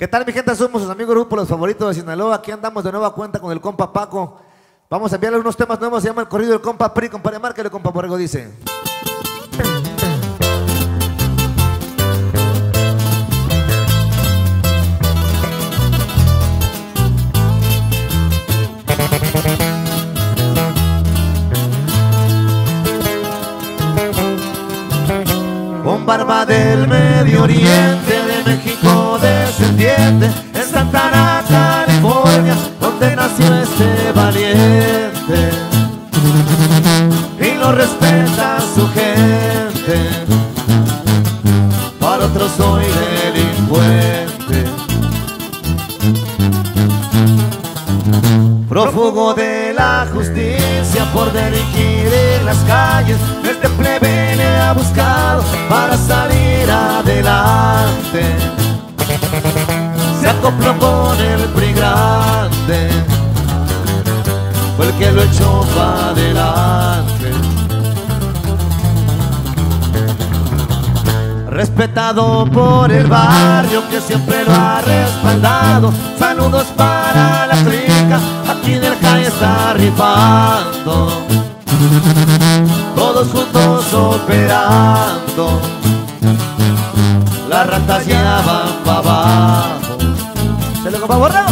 ¿Qué tal, mi gente? Somos sus amigos grupo Los Favoritos de Sinaloa. Aquí andamos de nueva cuenta con el compa Paco. Vamos a enviarle unos temas nuevos. Se llama El Corrido del Compa Pri. Compadre, márcale, compa Borrego, dice. Con barba del Medio Oriente, de México descendiente, en Santana, California, donde nació este valiente. Y lo respeta su gente, para otros soy delincuente. Prófugo de la justicia por delinquir en las calles, este plebe le ha buscado para salir adelante. Se acopló con el PRI grande, fue el que lo echó para adelante. Respetado por el barrio que siempre lo ha respaldado. Saludos para la clica, aquí del Jai está rifando. Todos juntos operando, las ratas ya van para abajo. ¿Se lo compa Borrego?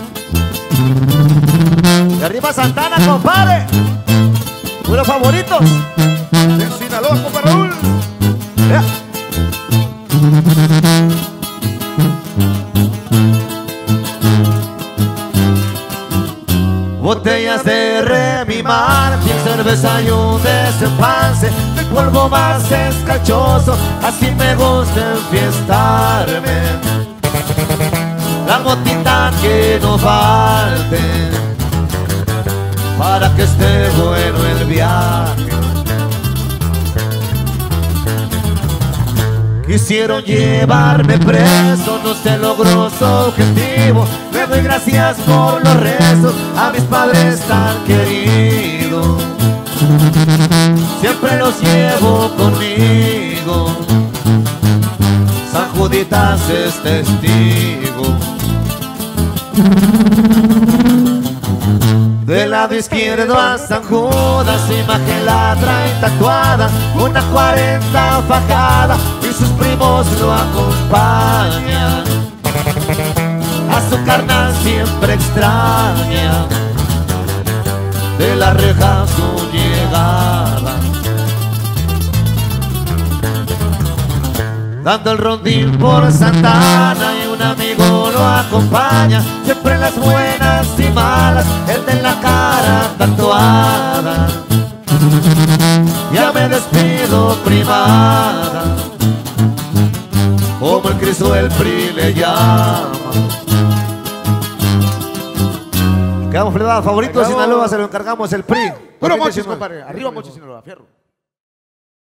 Y arriba Santana, compadre. Unos favoritos de Sinaloa, compa Raúl. Botellas de Remy Martin, cerveza y un desempance, el polvo más escachoso, así me gusta enfiestarme. La motita que no falte, para que esté bueno el viaje. Quisieron llevarme preso, no se logró su objetivo. Le doy gracias por los rezos a mis padres tan queridos. Siempre los llevo conmigo, San Juditas es testigo. Del lado izquierdo a San Judas, imagen la trae tatuada, una 40 fajada y sus primos lo acompañan. A su carnal siempre extraña, de la reja su llegada. Dando el rondín por Santana y un amigo lo acompaña, siempre en las buenas y malas, el de la cara tatuada. Ya me despido, primada, como el Cristo el PRI le llama. Quedamos favoritos de Sinaloa, se lo encargamos el PRI. Puro Mochis, compadre. Arriba Mochis, Sinaloa, fierro.